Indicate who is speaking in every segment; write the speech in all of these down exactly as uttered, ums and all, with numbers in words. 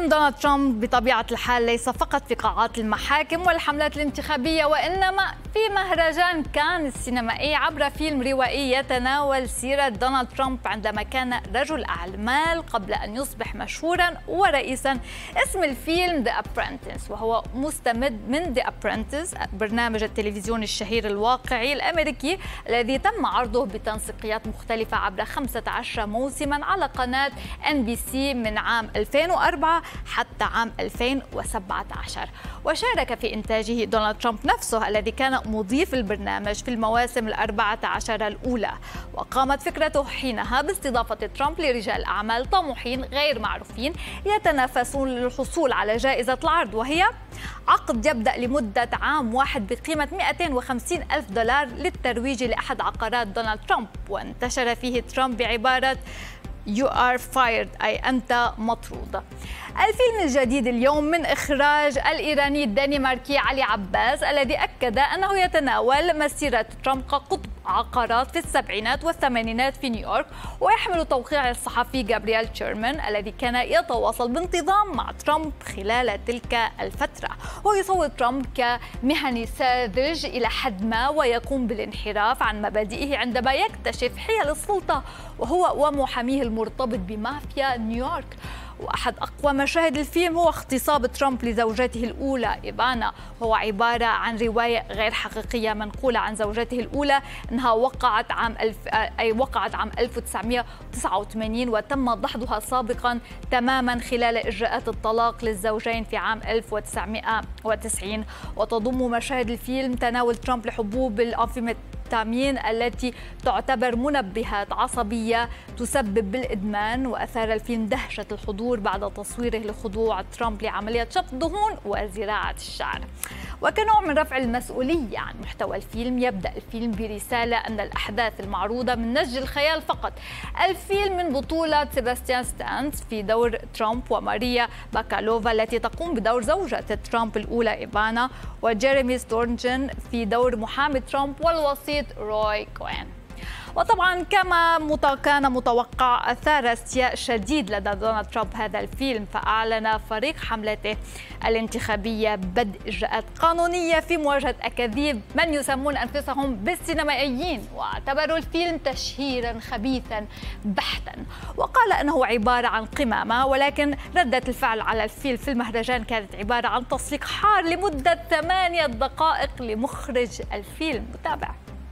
Speaker 1: فيلم دونالد ترامب بطبيعة الحال ليس فقط في قاعات المحاكم والحملات الانتخابية، وإنما في مهرجان كان السينمائي عبر فيلم روائي يتناول سيرة دونالد ترامب عندما كان رجل أعمال قبل أن يصبح مشهورا ورئيسا. اسم الفيلم The Apprentice، وهو مستمد من The Apprentice، برنامج التلفزيون الشهير الواقعي الأمريكي الذي تم عرضه بتنسيقيات مختلفة عبر خمسة عشر موسما على قناة إن بي سي من عام ألفين وأربعة حتى عام ألفين وسبعة عشر. وشارك في إنتاجه دونالد ترامب نفسه الذي كان مضيف البرنامج في المواسم الأربعة عشر الأولى. وقامت فكرته حينها باستضافة ترامب لرجال أعمال طموحين غير معروفين يتنافسون للحصول على جائزة العرض، وهي عقد يبدأ لمدة عام واحد بقيمة مئتين وخمسين ألف دولار للترويج لأحد عقارات دونالد ترامب. وانتشر فيه ترامب بعبارة You are fired، أي أنت مطرود. الفيلم الجديد اليوم من إخراج الإيراني الدنماركي علي عباس، الذي أكد أنه يتناول مسيرة ترامب كقطب عقارات في السبعينات والثمانينات في نيويورك، ويحمل توقيع الصحفي جابرييل تشيرمان الذي كان يتواصل بانتظام مع ترامب خلال تلك الفترة. ويصور ترامب كمهني ساذج إلى حد ما، ويقوم بالانحراف عن مبادئه عندما يكتشف حيل السلطة وهو ومحاميه المرتبط بمافيا نيويورك. وأحد أقوى مشاهد الفيلم هو اغتصاب ترامب لزوجته الأولى إيفانا، وهو عبارة عن رواية غير حقيقية منقولة عن زوجته الأولى أنها وقعت عام ألف أي وقعت عام ألف وتسعمئة وتسعة وثمانين، وتم دحضها سابقا تماما خلال إجراءات الطلاق للزوجين في عام ألف وتسعمئة وتسعين. وتضم مشاهد الفيلم تناول ترامب لحبوب الأنفيتامين التي تعتبر منبهات عصبية تسبب بالإدمان. وأثار الفيلم دهشة الحضور بعد تصويره لخضوع ترامب لعملية شفط الدهون وزراعة الشعر. وكنوع من رفع المسؤولية عن محتوى الفيلم، يبدأ الفيلم برسالة أن الأحداث المعروضة من نسج الخيال فقط. الفيلم من بطولة سيباستيان ستانز في دور ترامب، وماريا باكالوفا التي تقوم بدور زوجة ترامب الأولى إيفانا، وجيريمي ستورنجن في دور محامي ترامب، والوسيط روي كوين. وطبعا كما كان متوقع أثار استياء شديد لدى دونالد ترامب هذا الفيلم، فأعلن فريق حملته الانتخابية بدء إجراءات قانونية في مواجهة أكاذيب من يسمون أنفسهم بالسينمائيين، واعتبروا الفيلم تشهيرا خبيثا بحتا، وقال أنه عبارة عن قمامة. ولكن ردة الفعل على الفيلم في المهرجان كانت عبارة عن تصفيق حار لمدة ثمانية دقائق لمخرج الفيلم. متابع.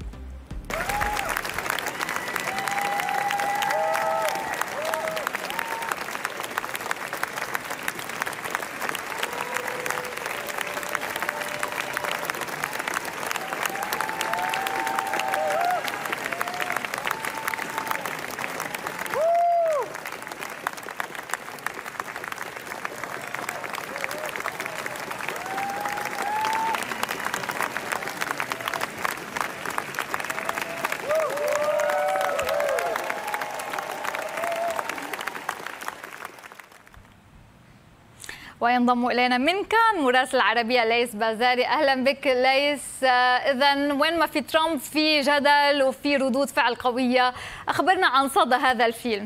Speaker 1: وينضم إلينا من كان مراسل العربية ليس بازاري. أهلا بك ليس. إذن وين ما في ترامب في جدل وفي ردود فعل قوية، أخبرنا عن صدى هذا الفيلم.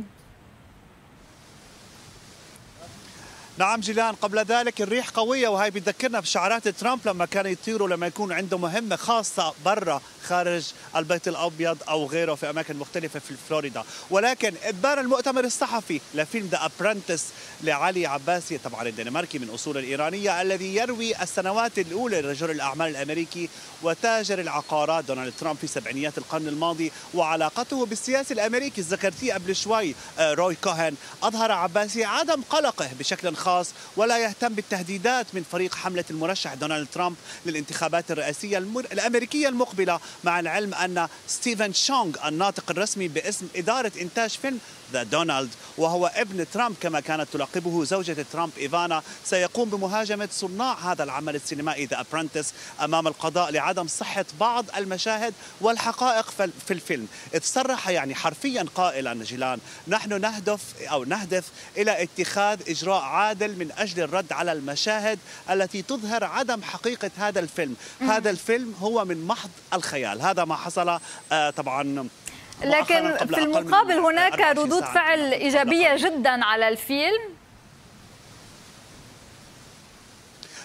Speaker 2: نعم جيلان، قبل ذلك الريح قوية، وهي بتذكرنا بشعارات ترامب لما كانوا يطيروا لما يكون عنده مهمة خاصة برا خارج البيت الأبيض أو غيره في أماكن مختلفة في فلوريدا. ولكن إبان المؤتمر الصحفي لفيلم ذا أبرنتس لعلي عباسي، طبعا الدنماركي من أصول الإيرانية، الذي يروي السنوات الأولى لرجل الأعمال الأمريكي وتاجر العقارات دونالد ترامب في سبعينيات القرن الماضي وعلاقته بالسياسي الأمريكي. ذكرتيه قبل شوي روي كوهن. أظهر عباسي عدم قلقه بشكل خاص ولا يهتم بالتهديدات من فريق حملة المرشح دونالد ترامب للانتخابات الرئاسية الأمريكية المقبلة، مع العلم أن ستيفن شونغ الناطق الرسمي باسم إدارة إنتاج فيلم ذا دونالد، وهو ابن ترامب كما كانت تلقبه زوجة ترامب إيفانا، سيقوم بمهاجمة صناع هذا العمل السينمائي ذا أبرنتس أمام القضاء لعدم صحة بعض المشاهد والحقائق في الفيلم. صرح يعني حرفيا قائلا جيلان: نحن نهدف أو نهدف إلى اتخاذ إجراء عادل من أجل الرد على المشاهد التي تظهر عدم حقيقة هذا الفيلم. هذا الفيلم هو من محض الخيال. هذا ما حصل آه طبعا.
Speaker 1: لكن في المقابل هناك ردود فعل إيجابية جدا على الفيلم.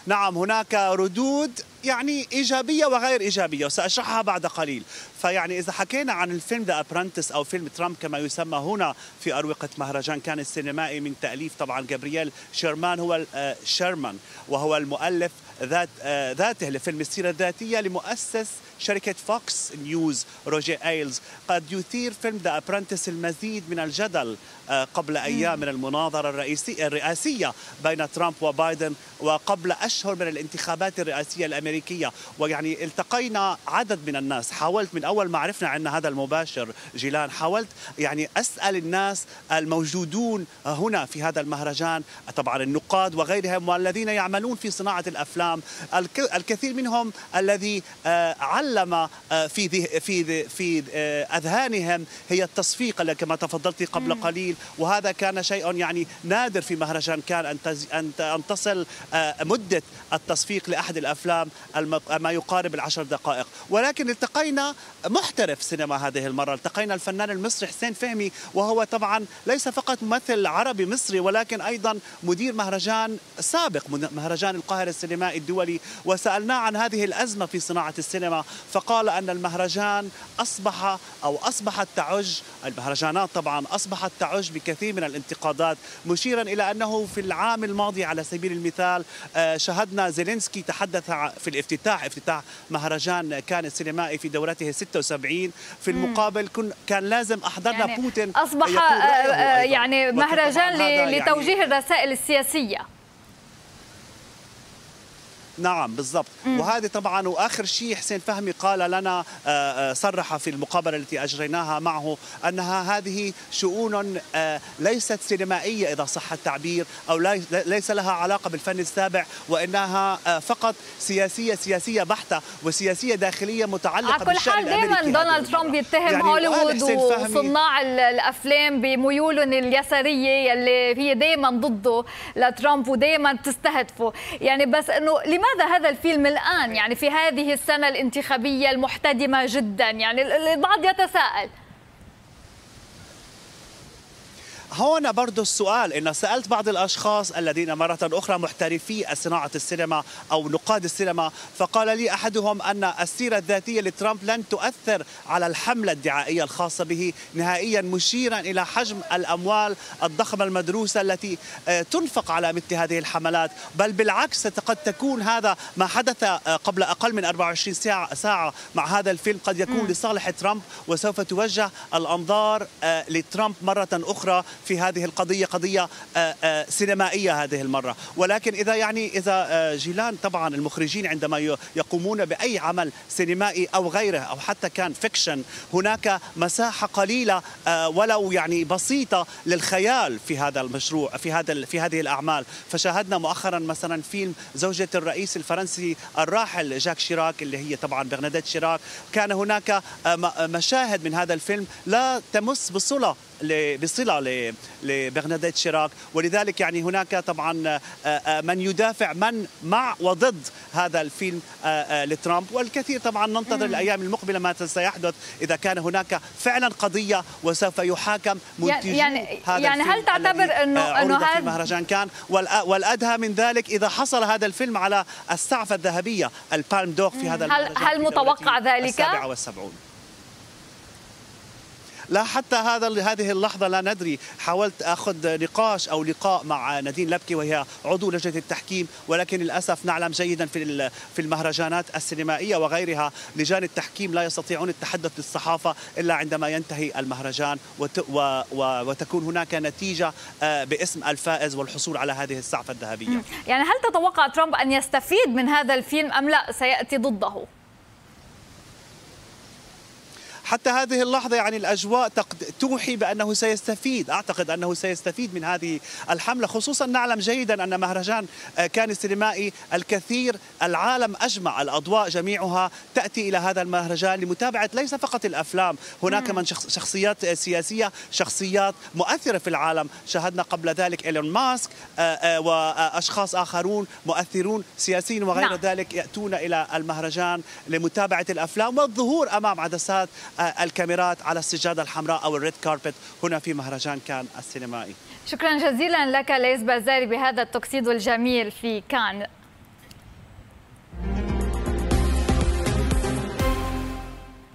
Speaker 2: نعم هناك ردود يعني إيجابية وغير إيجابية وسأشرحها بعد قليل. فيعني إذا حكينا عن الفيلم ذا أبرنتس أو فيلم ترامب كما يسمى هنا في أروقة مهرجان كان السينمائي من تأليف طبعا جابرييل شيرمان هو شيرمان وهو المؤلف ذات ذاته لفيلم السيرة الذاتية لمؤسس شركة فوكس نيوز روجر ايلز. قد يثير فيلم ذا أبرنتس المزيد من الجدل قبل أيام من المناظرة الرئيسية الرئاسية بين ترامب وبايدن وقبل أشهر من الانتخابات الرئاسية الأمريكية. ويعني التقينا عدد من الناس، حاولت من أول ما عرفنا عنا هذا المباشر جيلان حاولت يعني أسأل الناس الموجودون هنا في هذا المهرجان طبعا النقاد وغيرهم والذين يعملون في صناعة الأفلام، الكثير منهم الذي علم في في في أذهانهم هي التصفيق كما تفضلت قبل قليل، وهذا كان شيء يعني نادر في مهرجان كان أن أن تصل مدة التصفيق لأحد الأفلام ما يقارب العشر دقائق. ولكن التقينا محترف سينما هذه المرة، التقينا الفنان المصري حسين فهمي وهو طبعا ليس فقط ممثل عربي مصري ولكن أيضا مدير مهرجان سابق مهرجان القاهرة السينمائي الدولي، وسألناه عن هذه الأزمة في صناعة السينما فقال أن المهرجان أصبح أو أصبحت تعج المهرجانات طبعا أصبحت تعج بكثير من الانتقادات، مشيرا إلى أنه في العام الماضي على سبيل المثال شهدنا زيلينسكي تحدث في الافتتاح افتتاح مهرجان كان السينمائي في دورته ستة وسبعين في المقابل كان لازم أحضرنا
Speaker 1: يعني
Speaker 2: بوتين
Speaker 1: أصبح يعني مهرجان لتوجيه يعني الرسائل السياسية.
Speaker 2: نعم بالضبط. وهذه طبعا واخر شيء حسين فهمي قال لنا صرح في المقابله التي اجريناها معه انها هذه شؤون ليست سينمائيه اذا صح التعبير او ليس لها علاقه بالفن السابع وانها فقط سياسيه سياسيه بحته وسياسيه داخليه متعلقه بالشأن الامريكي.
Speaker 1: على كل حال دائما دونالد ترامب يتهم يعني هوليوود وصناع الافلام بميولهم اليساريه اللي هي دائما ضده لترامب ودائما بتستهدفه، يعني بس انه لماذا هذا الفيلم الآن يعني في هذه السنة الانتخابية المحتدمة جدا؟ يعني البعض يتساءل.
Speaker 2: هون برضو السؤال إن سألت بعض الأشخاص الذين مرة أخرى محترفي صناعة السينما أو نقاد السينما فقال لي أحدهم أن السيرة الذاتية لترامب لن تؤثر على الحملة الدعائية الخاصة به نهائيا، مشيرا إلى حجم الأموال الضخمة المدروسة التي تنفق على مثل هذه الحملات، بل بالعكس قد تكون هذا ما حدث قبل أقل من أربعة وعشرين ساعة ساعة مع هذا الفيلم قد يكون لصالح ترامب وسوف توجه الأنظار لترامب مرة أخرى في هذه القضية قضية سينمائية هذه المرة. ولكن إذا يعني إذا جيلان طبعا المخرجين عندما يقومون بأي عمل سينمائي أو غيره أو حتى كان فيكشن هناك مساحة قليلة ولو يعني بسيطة للخيال في هذا المشروع في هذا في هذه الأعمال. فشاهدنا مؤخرا مثلا فيلم زوجة الرئيس الفرنسي الراحل جاك شيراك اللي هي طبعا برناديت شيراك، كان هناك مشاهد من هذا الفيلم لا تمس بصلة بصلة لبرناديت شيراك، ولذلك يعني هناك طبعا من يدافع من مع وضد هذا الفيلم لترامب، والكثير طبعا ننتظر الأيام المقبلة ما سيحدث إذا كان هناك فعلا قضية وسوف يحاكم منتجو
Speaker 1: يعني
Speaker 2: هذا
Speaker 1: يعني
Speaker 2: الفيلم.
Speaker 1: هل تعتبر أنه أنه
Speaker 2: هذا مهرجان كان والأدهى من ذلك إذا حصل هذا الفيلم على السعفة الذهبية البالم دور في هذا
Speaker 1: هل
Speaker 2: المهرجان
Speaker 1: هل متوقع ذلك؟
Speaker 2: السابعة والسبعون. لا حتى هذا هذه اللحظة لا ندري. حاولت أخذ نقاش أو لقاء مع نادين لبكي وهي عضو لجنة التحكيم، ولكن للأسف نعلم جيدا في في المهرجانات السينمائية وغيرها لجان التحكيم لا يستطيعون التحدث للصحافة إلا عندما ينتهي المهرجان وتكون هناك نتيجة باسم الفائز والحصول على هذه السعفة الذهبية.
Speaker 1: يعني هل تتوقع ترامب أن يستفيد من هذا الفيلم أم لا سيأتي ضده؟
Speaker 2: حتى هذه اللحظة يعني الأجواء توحي بأنه سيستفيد، أعتقد أنه سيستفيد من هذه الحملة، خصوصا نعلم جيدا أن مهرجان كان السينمائي الكثير العالم أجمع الأضواء جميعها تأتي إلى هذا المهرجان لمتابعة ليس فقط الأفلام، هناك من شخصيات سياسية شخصيات مؤثرة في العالم، شاهدنا قبل ذلك إيلون ماسك وأشخاص آخرون مؤثرون سياسيين وغير نعم. ذلك يأتون إلى المهرجان لمتابعة الأفلام والظهور أمام عدسات الكاميرات على السجادة الحمراء أو الريد كاربت هنا في مهرجان كان السينمائي.
Speaker 1: شكرا جزيلا لك ليث بازاري بهذا التوكسيدو الجميل في كان.